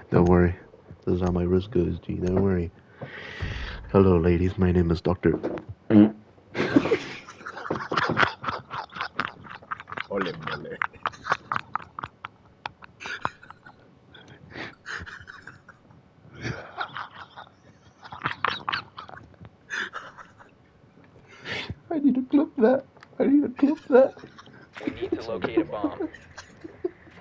Don't worry. This is how my wrist goes, G. Don't worry. Hello, ladies. My name is Doctor. Ole mole. I need to clip that. I need to clip that. We need to locate a bomb.